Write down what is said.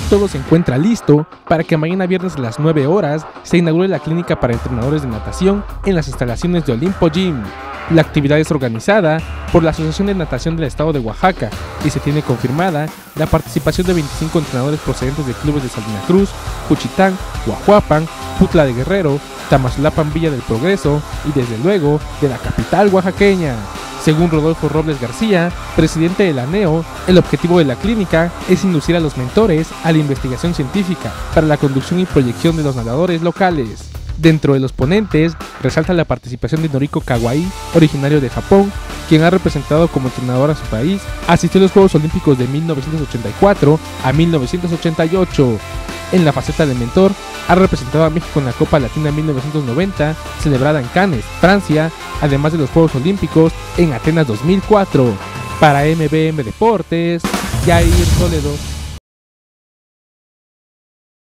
todo se encuentra listo para que mañana viernes a las 9 horas se inaugure la clínica para entrenadores de natación en las instalaciones de Olimpo Gym. La actividad es organizada por la Asociación de Natación del Estado de Oaxaca y se tiene confirmada la participación de 25 entrenadores procedentes de clubes de Salina Cruz, Juchitán, Guajuapan, Putla de Guerrero, Tamazulapan, Villa del Progreso y desde luego de la capital oaxaqueña. Según Rodolfo Robles García, presidente de la ANEO, el objetivo de la clínica es inducir a los mentores a la investigación científica para la conducción y proyección de los nadadores locales. Dentro de los ponentes, resalta la participación de Noriko Kawai, originario de Japón, quien ha representado como entrenador a su país, asistió a los Juegos Olímpicos de 1984 a 1988. En la faceta de mentor, ha representado a México en la Copa Latina 1990, celebrada en Cannes, Francia, además de los Juegos Olímpicos en Atenas 2004. Para MBM Deportes, Jair Toledo.